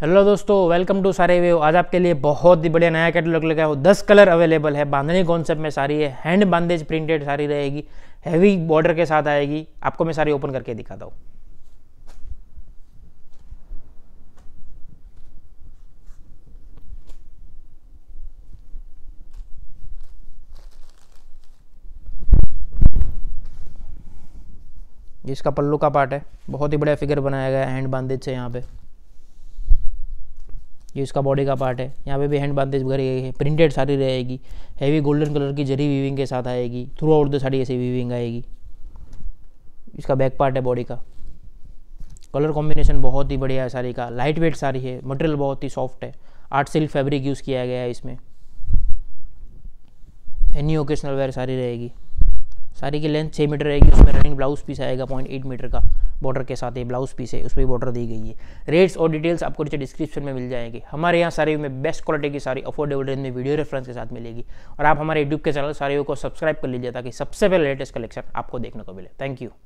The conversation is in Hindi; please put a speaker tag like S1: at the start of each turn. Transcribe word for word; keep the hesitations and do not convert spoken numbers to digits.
S1: हेलो दोस्तों, वेलकम टू सारे वेव। आज आपके लिए बहुत ही बढ़िया नया कैटलॉग लगा है। दस कलर अवेलेबल है। बांधनी कॉन्सेप्ट में साड़ी है, हैंड बांधेज प्रिंटेड साड़ी रहेगी, हैवी बॉर्डर के साथ आएगी। आपको मैं साड़ी ओपन करके दिखाता हूँ। इसका पल्लू का पार्ट है, बहुत ही बढ़िया फिगर बनाया गया है हैंड बांधेज से। यहाँ पे ये इसका बॉडी का पार्ट है, यहाँ पे भी हैंड बांधेज भरी गई है। प्रिंटेड साड़ी रहेगी, हैवी गोल्डन कलर की जरी वीविंग के साथ आएगी। थ्रू आउट द साड़ी ऐसी वीविंग आएगी। इसका बैक पार्ट है बॉडी का। कलर कॉम्बिनेशन बहुत ही बढ़िया है साड़ी का। लाइट वेट साड़ी है, मटेरियल बहुत ही सॉफ्ट है। आर्ट सिल्क फैब्रिक यूज़ किया गया है इसमें। एनी ओकेशनल वेयर साड़ी रहेगी। साड़ी की लेंथ छः मीटर रहेगी। उसमें रनिंग ब्लाउज पीस आएगा पॉइंट एट मीटर का। बॉर्डर के साथ ये ब्लाउज पीस है, उसमें बॉर्डर दी गई है। रेट्स और डिटेल्स आपको नीचे डिस्क्रिप्शन में मिल जाएंगे। हमारे यहाँ साड़ी में बेस्ट क्वालिटी की साड़ी अफोर्डेबल रेंज में वीडियो रेफरेंस के साथ मिलेगी। और आप हमारे यूट्यूब के चैनल साड़ियों को सब्सक्राइब कर लीजिए ताकि सबसे पहले लेटेस्ट कलेक्शन आपको देखने को मिले। Thank you.